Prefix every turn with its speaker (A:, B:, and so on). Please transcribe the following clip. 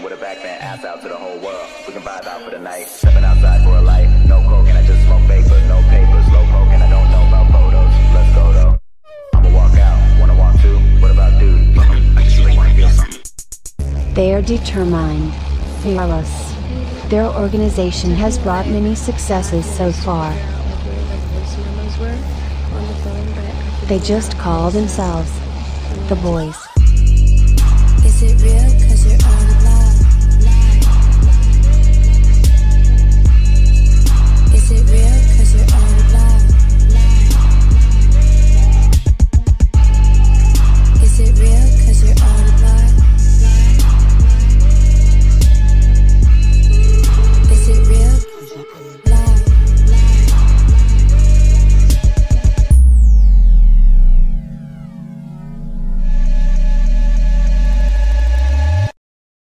A: with a backband, ass out to the whole world. We can vibe out for the night, stepping outside for a light. No coke and I just smoke vapor, no paper, slow poke and I don't know about photos. Let's go though. I'ma walk out, wanna walk too? What about dude? I just really wanna feel something.
B: They are determined, fearless. Their organization has brought many successes so far. They just call themselves the boyz.